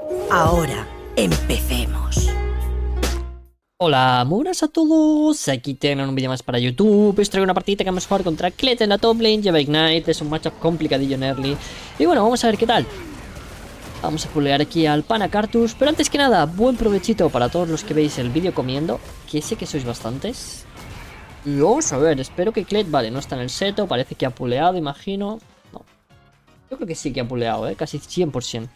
Ahora, empecemos. Hola, muy buenas a todos, aquí tienen un vídeo más para YouTube. Os traigo una partida que vamos a jugar contra Kled en la top lane. Lleva Ignite, es un matchup complicadillo en early. Y bueno, vamos a ver qué tal. Vamos a pulear aquí al Pana Cartus. Pero antes que nada, buen provechito para todos los que veis el vídeo comiendo, que sé que sois bastantes. Y vamos a ver, espero que Kled, vale, no está en el seto, parece que ha puleado, imagino. No, yo creo que sí que ha puleado, casi 100%.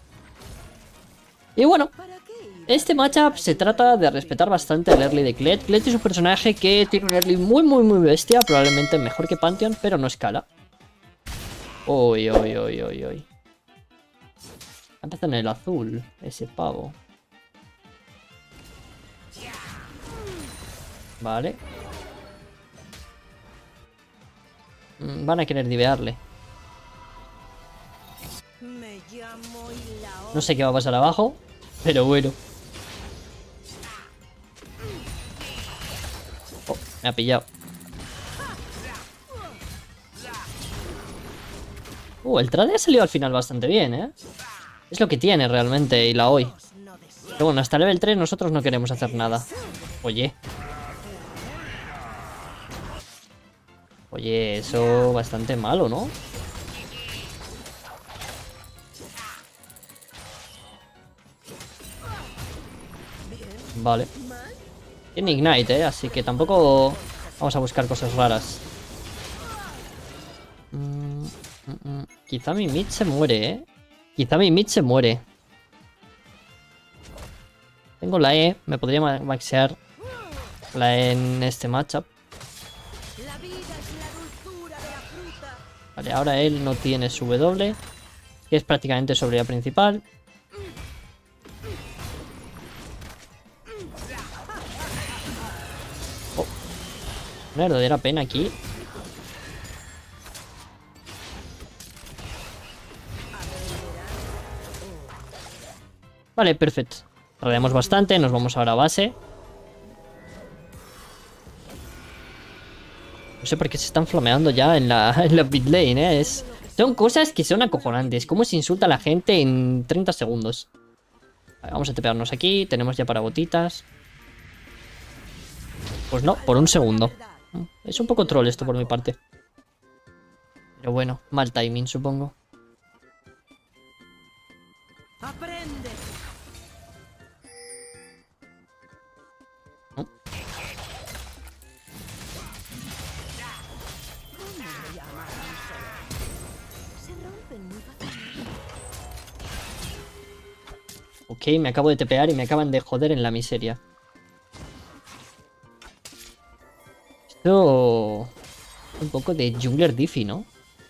Y bueno, este matchup se trata de respetar bastante el early de Kled. Kled es un personaje que tiene un early muy bestia, probablemente mejor que Pantheon, pero no escala. Uy. Empieza en el azul, ese pavo. Vale. Van a querer divearle. No sé qué va a pasar abajo, pero bueno. Oh, me ha pillado. El trade ha salido al final bastante bien, ¿eh? Es lo que tiene realmente y la hoy. Pero bueno, hasta level 3 nosotros no queremos hacer nada. Oye, eso bastante malo, ¿no? Vale. Tiene Ignite, así que tampoco vamos a buscar cosas raras. Quizá mi mid se muere, Quizá mi mid se muere. Tengo la E, me podría maxear la E en este matchup. Vale, ahora él no tiene su W, que es prácticamente su habilidad principal. Una verdadera pena aquí. Vale, perfecto. Rodeamos bastante, nos vamos ahora a base. No sé por qué se están flameando ya en la mid lane, Son cosas que son acojonantes. Cómo se insulta a la gente en 30 segundos. Vale, vamos a tepearnos aquí. Tenemos ya para botitas. Pues no, por un segundo. Es un poco troll esto por mi parte. Pero bueno, mal timing, supongo. Aprende. Ok, me acabo de tepear y me acaban de joder en la miseria. Esto... un poco de jungler diffy, ¿no?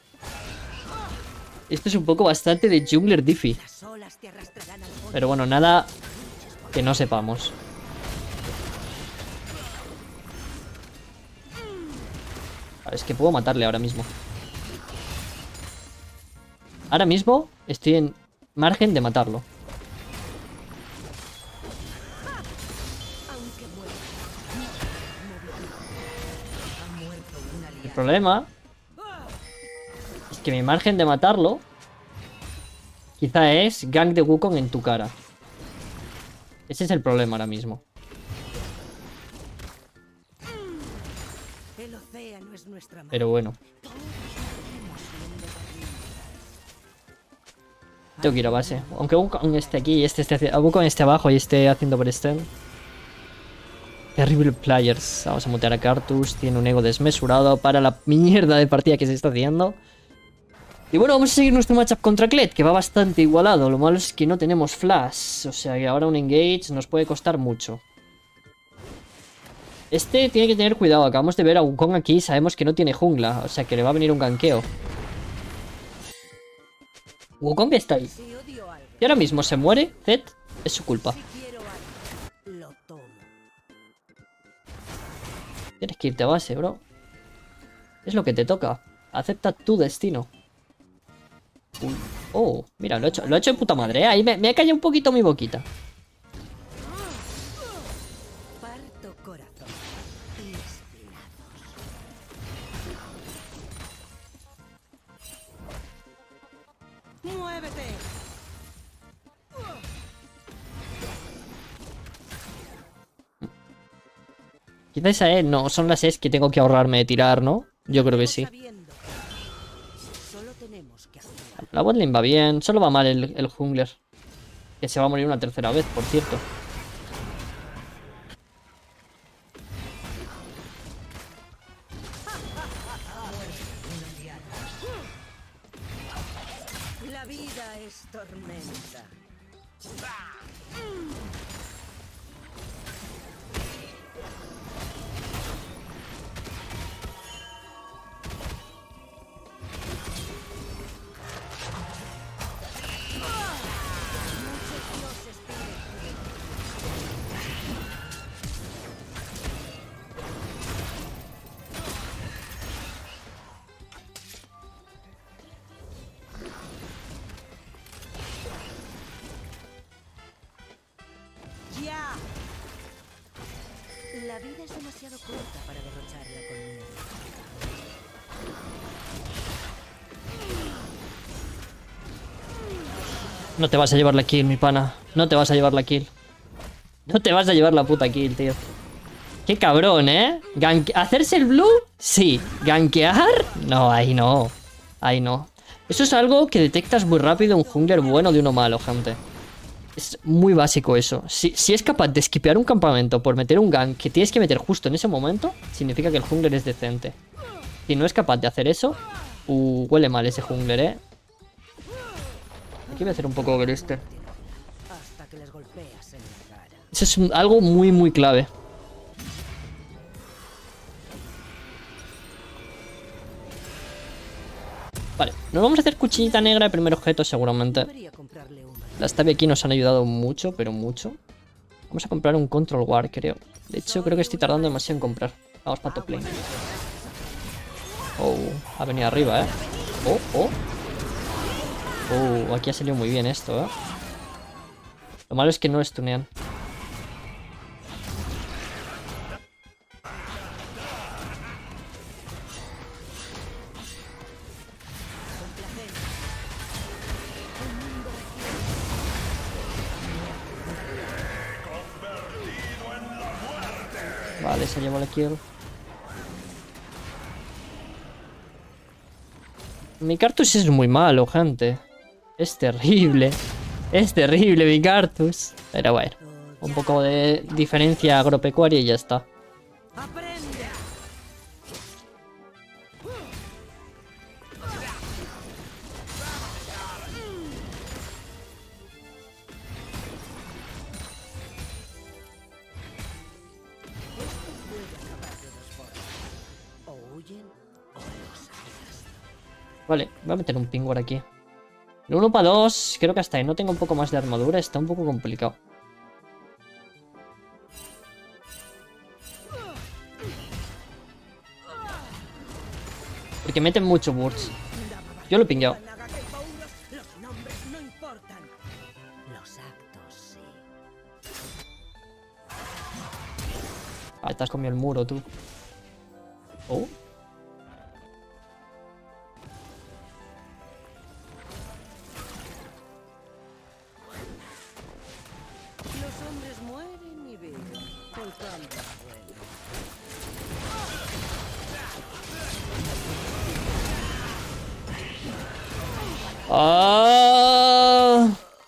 Esto es un poco bastante de jungler diffy. Pero bueno, nada que no sepamos. Es que puedo matarle ahora mismo. Ahora mismo estoy en margen de matarlo. El problema es que mi margen de matarlo quizá es gank de Wukong en tu cara. Ese es el problema ahora mismo. Pero bueno. Tengo que ir a base. Aunque Wukong esté aquí y Wukong esté abajo y esté haciendo overstun. Terrible players. Vamos a mutear a Cartus. Tiene un ego desmesurado para la mierda de partida que se está haciendo. Y bueno, vamos a seguir nuestro matchup contra Kled, que va bastante igualado. Lo malo es que no tenemos flash. O sea que ahora un engage nos puede costar mucho. Este tiene que tener cuidado. Acabamos de ver a Wukong aquí. Sabemos que no tiene jungla. O sea que le va a venir un ganqueo. Wukong está ahí. Y ahora mismo se muere. Zed, es su culpa. Tienes que irte a base, bro. Es lo que te toca. Acepta tu destino. Oh, mira, lo he hecho de puta madre, Ahí me ha callado un poquito mi boquita. Quizás esa E, no, son las E's que tengo que ahorrarme de tirar, ¿no? Yo creo que sí. Solo tenemos que hacer. La botlane va bien, solo va mal el jungler. Que se va a morir una tercera vez, por cierto. La vida es tormenta. ¡Ya! La vida es demasiado corta para derrocharla con miedo. No te vas a llevar la kill, mi pana. No te vas a llevar la kill. No te vas a llevar la puta kill, tío. Qué cabrón, ¿eh? ¿Hacerse el blue? Sí. ¿Gankear? No, ahí no. Ahí no. Eso es algo que detectas muy rápido un jungler bueno de uno malo, gente. Es muy básico eso. Si es capaz de esquipear un campamento por meter un gank que tienes que meter justo en ese momento, significa que el jungler es decente. Si no es capaz de hacer eso, huele mal ese jungler, ¿eh? Aquí voy a hacer un poco Gryster. Hasta que les golpeas en la cara. Eso es algo muy, muy clave. Vale, nos vamos a hacer cuchillita negra de primer objeto seguramente. Debería comprarle una. Las tab aquí nos han ayudado mucho, pero mucho. Vamos a comprar un Control Ward, creo. De hecho, creo que estoy tardando demasiado en comprar. Vamos para top lane. Oh, ha venido arriba, ¿eh? Oh. Aquí ha salido muy bien esto, ¿eh? Lo malo es que no stunean. Vale, se llevó la kill. Mi Cartus es muy malo, gente. Es terrible. Es terrible mi Cartus. Pero bueno, un poco de diferencia agropecuaria y ya está. ¡Aprende! O huyen o los arrastran. Vale, voy a meter un pingüer aquí. El 1 para 2, creo que hasta ahí no tengo un poco más de armadura, está un poco complicado. Porque meten mucho burst. Yo lo he pingueado. Los nombres no importan. Los actos sí. Ah, te has comido el muro, tú. Oh. Los hombres mueren y viven. El cambio es bueno. ¡Ah!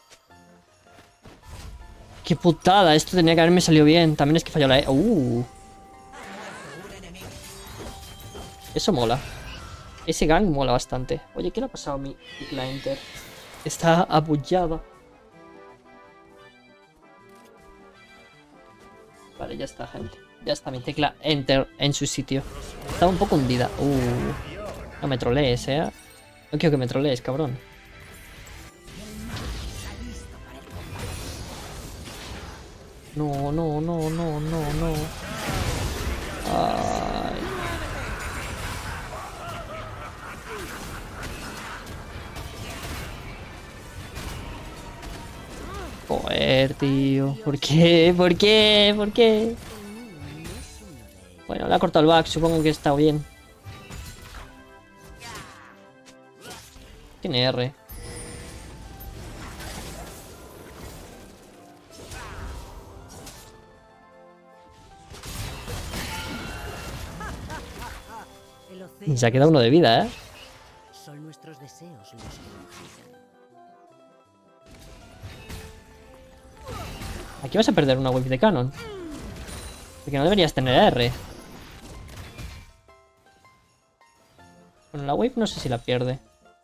¡Qué putada! Esto tenía que haberme salido bien. También es que falló la E. Eso mola. Ese gang mola bastante. Oye, ¿qué le ha pasado a mi tecla Enter? Está apoyada. Vale, ya está, gente. Ya está mi tecla Enter en su sitio. Estaba un poco hundida. No me trolees, ¿eh? No quiero que me trolees, cabrón. No. Ay. Joder, tío. ¿Por qué? ¿Por qué? ¿Por qué? Bueno, le ha cortado el back. Supongo que está bien. Tiene R. Se ha quedado uno de vida, ¿eh? Son nuestros deseos los que nos guían. Aquí vas a perder una wave de canon. Porque no deberías tener R. Bueno, la wave no sé si la pierde.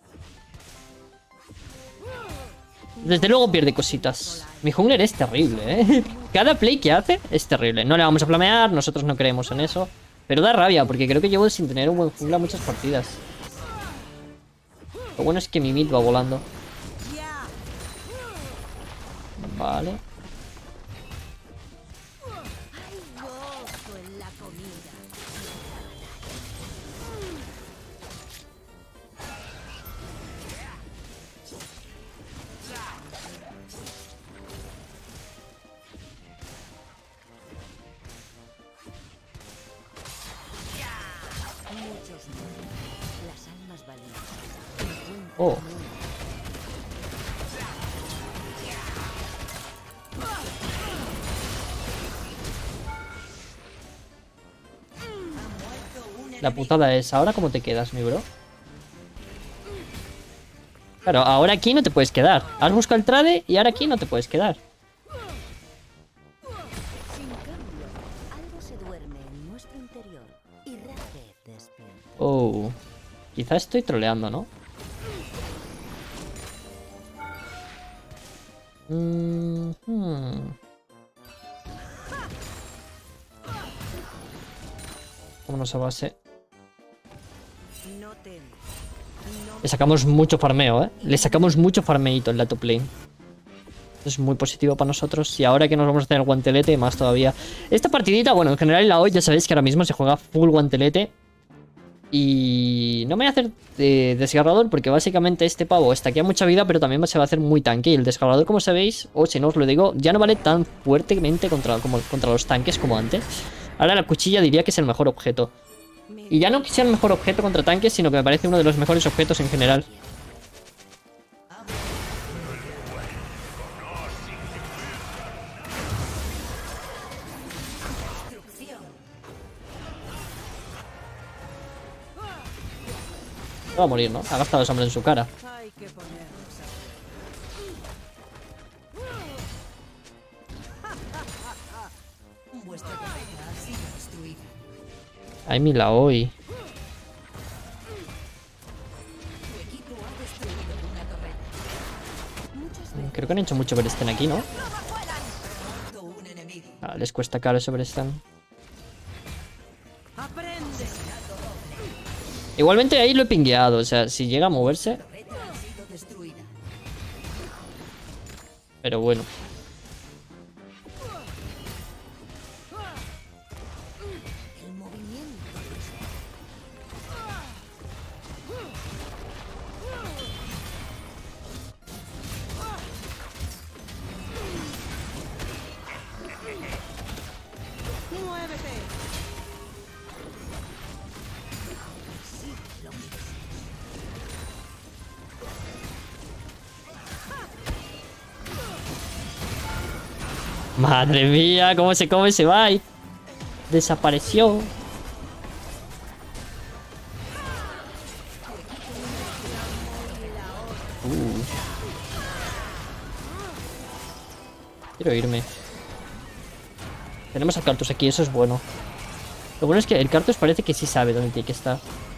Desde luego pierde cositas. Mi jungler es terrible, ¿eh? Cada play que hace es terrible. No le vamos a flamear, nosotros no creemos en eso. Pero da rabia, porque creo que llevo sin tener un buen jungla muchas partidas. Lo bueno es que mi mid va volando. Vale. Hay gozo en la comida. Muchos mueren. Las almas valiosas. Oh. La putada es, ¿ahora cómo te quedas, mi bro? Claro, ahora aquí no te puedes quedar. Has buscado el trade y ahora aquí no te puedes quedar. Sin cambio, algo se duerme en nuestro interior y Rafe despierta. Oh. Quizá estoy troleando, ¿no? Vámonos a base. No temas. Le sacamos mucho farmeo, ¿eh? Le sacamos mucho farmeito en la top lane. Esto es muy positivo para nosotros. Y ahora que nos vamos a tener guantelete, más todavía. Esta partidita, bueno, en general en la hoy ya sabéis que ahora mismo se juega full guantelete. Y no me voy a hacer desgarrador porque básicamente este pavo estaquea mucha vida, pero también se va a hacer muy tanque. Y el desgarrador, como sabéis, o si no os lo digo, ya no vale tan fuertemente contra los tanques como antes. Ahora la cuchilla diría que es el mejor objeto. Y ya no que sea el mejor objeto contra tanques, sino que me parece uno de los mejores objetos en general. Va a morir, ¿no? Ha gastado sangre en su cara. Hay que ponernos a... Vuestra torreta ha sido destruida. Ay, mi la hoy. Tu equipo ha destruido una torreta. Muchas veces Creo que han hecho mucho Overstun aquí, ¿no? un enemigo. Ah, les cuesta caro ese Overstun. Aprende. Igualmente ahí lo he pingueado, o sea, si llega a moverse. Torreta ha sido destruida. Pero bueno. El movimiento. Muévete. Sí, lo mereces. Madre mía, cómo se come ese bite. Desapareció. Quiero irme. Tenemos al Cartus aquí, eso es bueno. Lo bueno es que el Cartus parece que sí sabe dónde tiene que estar.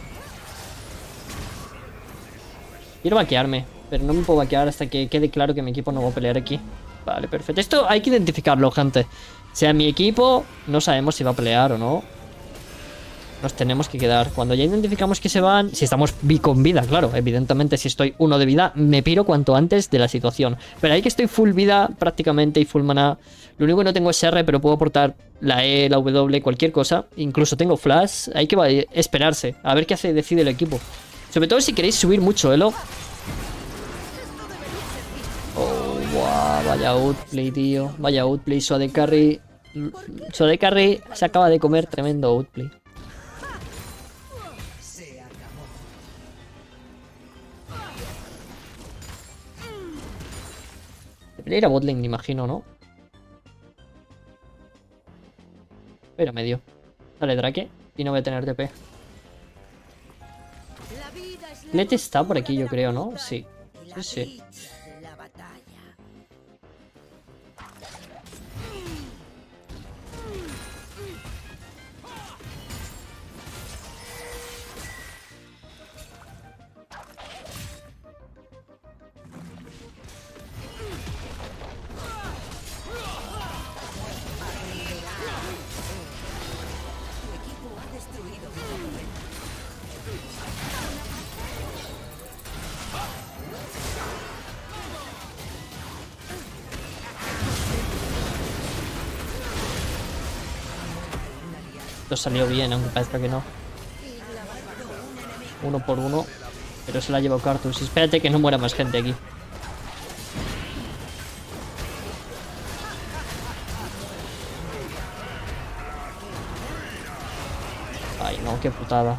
Quiero vaquearme, pero no me puedo vaquear hasta que quede claro que mi equipo no va a pelear aquí. Vale, perfecto. Esto hay que identificarlo, gente. Sea mi equipo, no sabemos si va a pelear o no. Nos tenemos que quedar. Cuando ya identificamos que se van, si estamos con vida, claro. Evidentemente, si estoy 1 de vida, me piro cuanto antes de la situación. Pero ahí que estoy full vida prácticamente y full mana. Lo único que no tengo es R, pero puedo aportar la E, la W, cualquier cosa. Incluso tengo flash. Hay que esperarse. A ver qué decide el equipo. Sobre todo si queréis subir mucho elo. Oh, wow, vaya outplay, tío. Vaya outplay. Suade Carry. Suade Carry se acaba de comer tremendo outplay. Debería ir a botlane, me imagino, ¿no? Pero medio. Dale, Drake. Y no voy a tener TP. Klett está por aquí, yo creo, ¿no? Sí. Sí, sí. Esto salió bien, aunque parezca que no. 1 por 1. Pero se la ha llevado Cartus. Espérate que no muera más gente aquí. Ay, no, qué putada.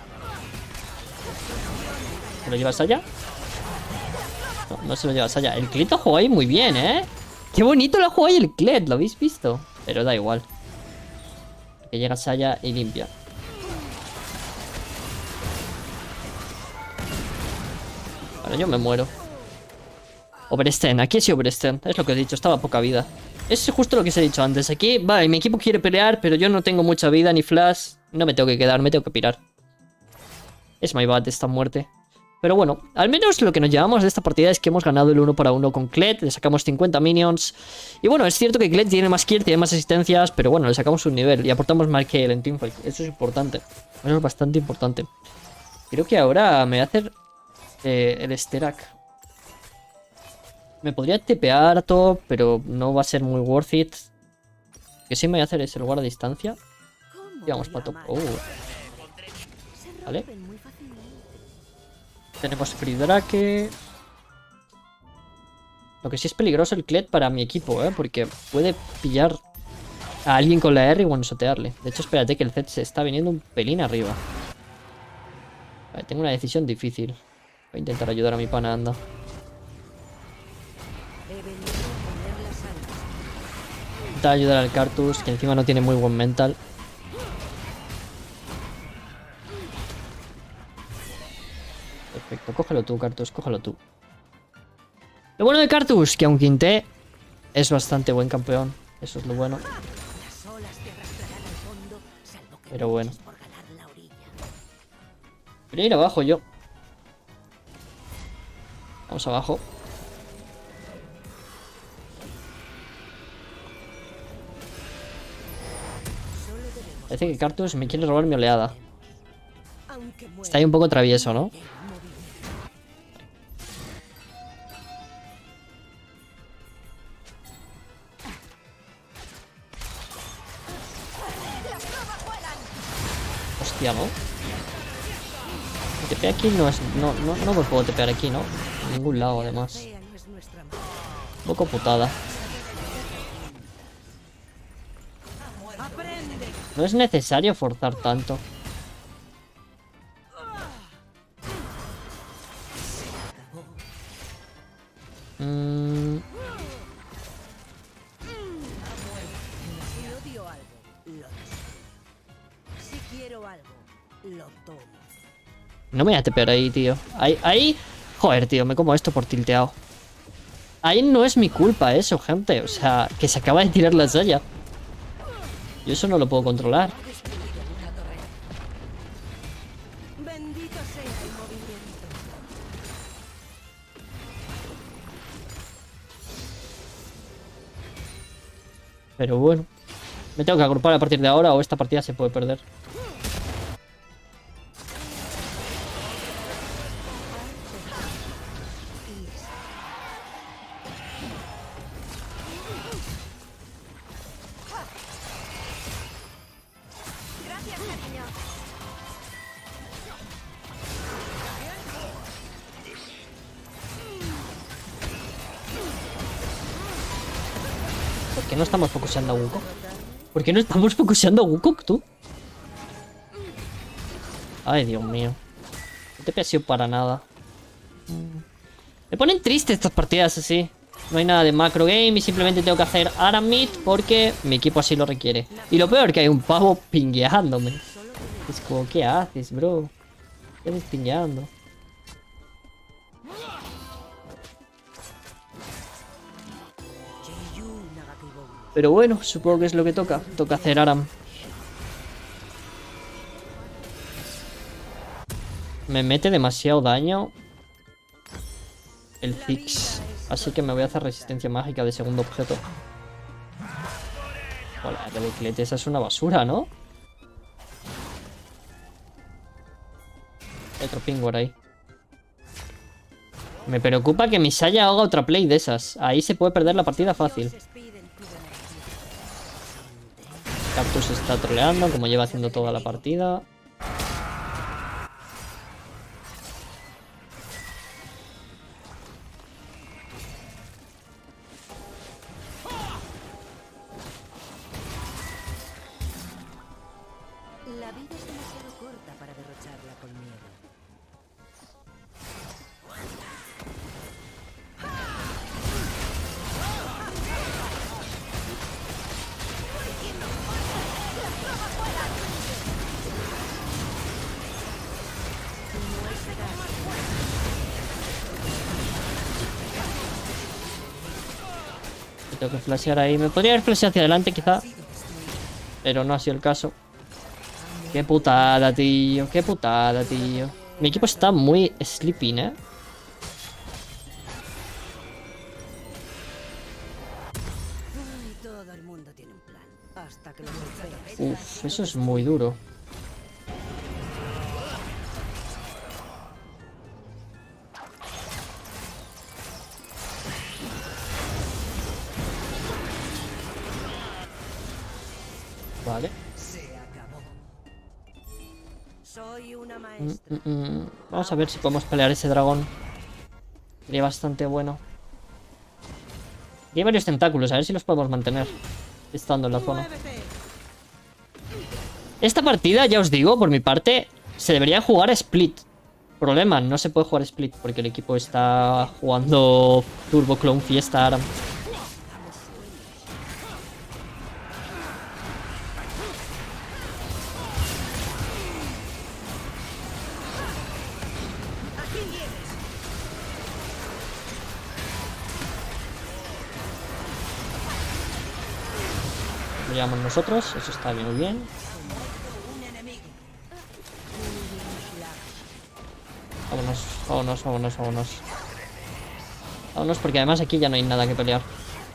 ¿Se lo llevas allá? No, no se lo llevas allá. El Klett lo jugó ahí muy bien, ¿eh? Qué bonito lo jugó ahí el Klett, ¿lo habéis visto? Pero da igual. Que llega Saya y limpia. Bueno, yo me muero. Oversten, aquí sí Oversten. Es lo que he dicho, estaba poca vida. Es justo lo que os he dicho antes. Aquí, vale, mi equipo quiere pelear, pero yo no tengo mucha vida ni flash. No me tengo que quedar, me tengo que pirar. Es my bad esta muerte. Pero bueno, al menos lo que nos llevamos de esta partida es que hemos ganado el 1 para 1 con Klett. Le sacamos 50 minions. Y bueno, es cierto que Klett tiene más kill, tiene más asistencias, pero bueno, le sacamos un nivel y aportamos más que él en teamfight. Eso es importante. Eso es bastante importante. Creo que ahora me voy a hacer el Sterak. Me podría tepear top, pero no va a ser muy worth it. Lo que sí me voy a hacer es el guarda a distancia. Y vamos para top. Vale. Tenemos Free Drake. Lo que sí es peligroso el Klett para mi equipo, porque puede pillar a alguien con la R y one-shotearle. De hecho, espérate que el Zed se está viniendo un pelín arriba. Vale, tengo una decisión difícil. Voy a intentar ayudar a mi pana, anda. Intentar ayudar al Cartus, que encima no tiene muy buen mental. Perfecto, cógelo tú, Cartus, cógelo tú. Lo bueno de Cartus, que aunque Quinté es bastante buen campeón. Eso es lo bueno. Pero bueno. Voy a ir abajo yo. Vamos abajo. Parece que Cartus me quiere robar mi oleada. Está ahí un poco travieso, ¿no? Hostia, ¿no? TP aquí no es... No me puedo tepear aquí, ¿no? En ningún lado, además. Un poco putada. No es necesario forzar tanto. No me voy a tepear ahí, tío. Ahí... Joder, tío, me como esto por tilteado. Ahí no es mi culpa eso, gente. O sea, que se acaba de tirar la Saya. Yo eso no lo puedo controlar. Pero bueno. Me tengo que agrupar a partir de ahora o esta partida se puede perder. ¿Por qué no estamos focuseando a Wukong? ¿Por qué no estamos focuseando a Wukong, tú? Ay, Dios mío. No te he sido para nada. Me ponen triste estas partidas así. No hay nada de macro game y simplemente tengo que hacer Aramid porque mi equipo así lo requiere. Y lo peor que hay un pavo pingueándome. Es como, ¿qué haces, bro? ¿Qué haces pingueando? Pero bueno, supongo que es lo que toca. Toca hacer Aram. Me mete demasiado daño el Ziggs. Así que me voy a hacer resistencia mágica de segundo objeto. Hola, la bicicleta esa es una basura, ¿no? Hay otro pingüer ahí. Me preocupa que Misaya haga otra play de esas. Ahí se puede perder la partida fácil. Cactus está troleando, como lleva haciendo toda la partida. La vida es demasiado corta para derrocharla con miedo. Tengo que flashear ahí. Me podría haber flasheado hacia adelante quizá. Pero no ha sido el caso. Qué putada, tío. Qué putada, tío. Mi equipo está muy sleeping, ¿eh? Ay, todo el mundo tiene un plan. Hasta que lo golpeas. Uf, eso es muy duro. Vale. Soy una maestra. Vamos a ver si podemos pelear ese dragón. Sería bastante bueno. Y hay varios tentáculos, a ver si los podemos mantener estando en la zona. Esta partida, ya os digo, por mi parte, se debería jugar Split. Problema, no se puede jugar Split porque el equipo está jugando Turbo Clone Fiesta Aram. Lo llevamos nosotros, eso está muy bien. Vámonos, vámonos, vámonos, vámonos. Vámonos porque además aquí ya no hay nada que pelear.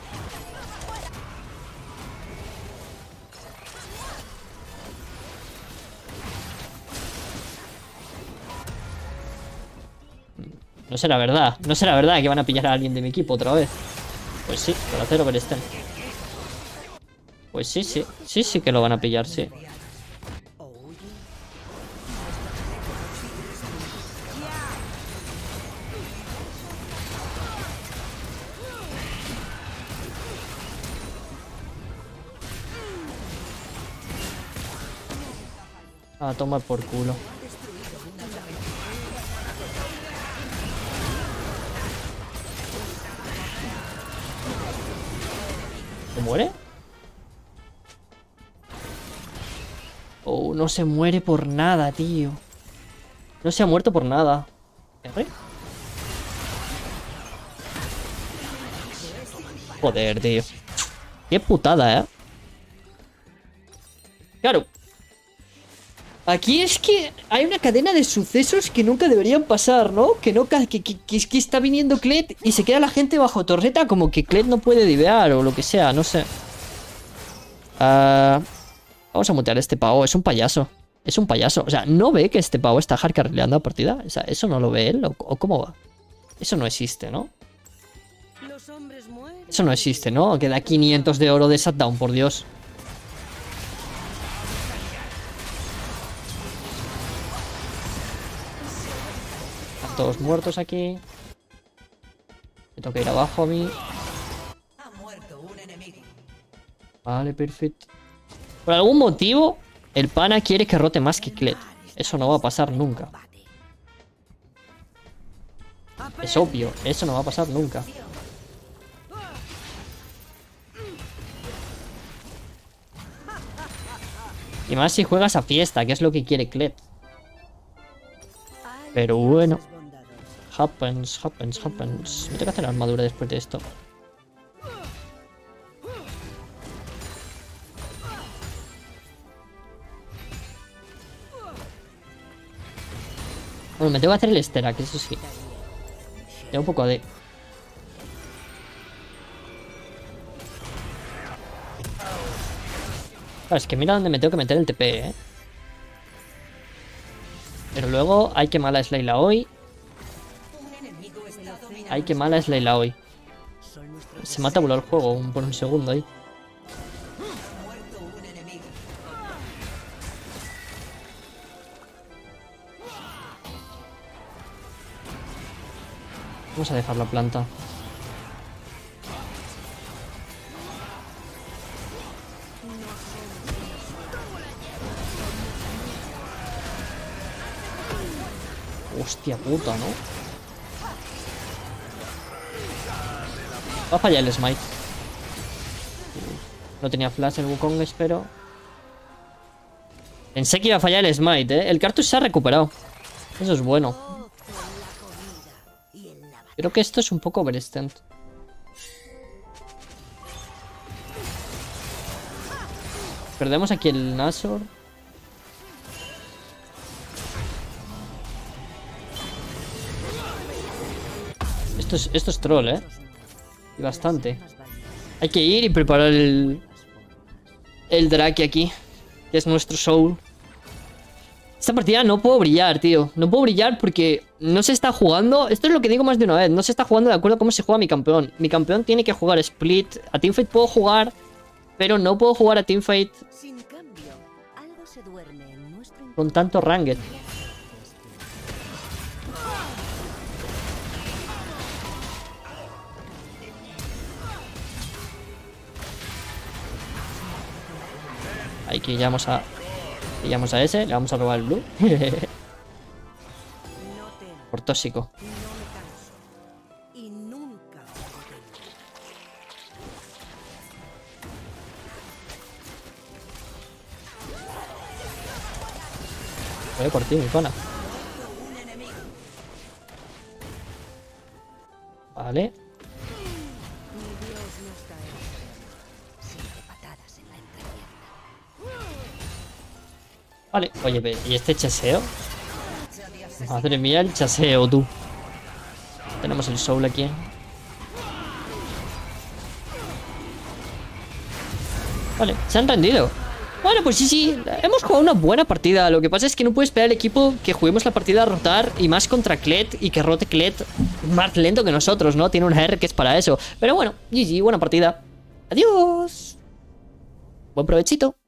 No será verdad, no será verdad que van a pillar a alguien de mi equipo otra vez. Pues sí, por hacer overstep. Pues sí, sí, sí, sí que lo van a pillar, sí. A tomar por culo. ¿Se muere? Oh, no se muere por nada, tío. No se ha muerto por nada. ¿R? Joder, tío. Qué putada, ¿eh? Claro. Aquí es que hay una cadena de sucesos que nunca deberían pasar, ¿no? Que no que está viniendo Kled y se queda la gente bajo torreta como que Kled no puede divear o lo que sea, no sé. Vamos a mutear a este pavo, es un payaso. Es un payaso, o sea, ¿no ve que este pavo está hardcarrileando la partida? O sea, ¿eso no lo ve él? ¿O cómo va? Eso no existe, ¿no? Eso no existe, ¿no? Que da 500 de oro de shutdown, por Dios. Están todos muertos aquí. Me toca ir abajo a mí. Vale, perfecto. Por algún motivo, el pana quiere que rote más que Kled. Eso no va a pasar nunca. Es obvio, eso no va a pasar nunca. Y más si juegas a fiesta, que es lo que quiere Kled. Pero bueno. Happens, happens, happens. Me tengo que hacer armadura después de esto. Bueno, me tengo que hacer el Sterak, eso sí. Tengo un poco de... Claro, es que mira dónde me tengo que meter el TP, ¿eh? Pero luego, ay, que mala es Layla hoy. Ay, que mala es Layla hoy. Se mata voló el juego por un segundo ahí. Vamos a dejar la planta. Hostia puta, ¿no? Va a fallar el smite. No tenía flash el Wukong, espero. Pensé que iba a fallar el smite, ¿eh? El Cartus se ha recuperado. Eso es bueno. Creo que esto es un poco overextend. Perdemos aquí el Nashor. Esto es troll, ¿eh? Y bastante. Hay que ir y preparar el Drake aquí, que es nuestro soul. Esta partida no puedo brillar, tío. No puedo brillar porque no se está jugando. Esto es lo que digo más de una vez. No se está jugando de acuerdo a cómo se juega mi campeón. Mi campeón tiene que jugar split. A teamfight puedo jugar, pero no puedo jugar a teamfight con tanto ranked. Ahí que pillamos a ese. Le vamos a robar el blue. Por tóxico. Voy por ti, mi pana. Vale. Vale, oye, ¿y este chaseo? Madre mía, el chaseo, tú. Tenemos el soul aquí. Vale, se han rendido. Bueno, pues sí, hemos jugado una buena partida. Lo que pasa es que no puede esperar el equipo que juguemos la partida a rotar, y más contra Kled, y que rote Kled más lento que nosotros, ¿no? Tiene una R que es para eso. Pero bueno, GG, buena partida. Adiós. Buen provechito.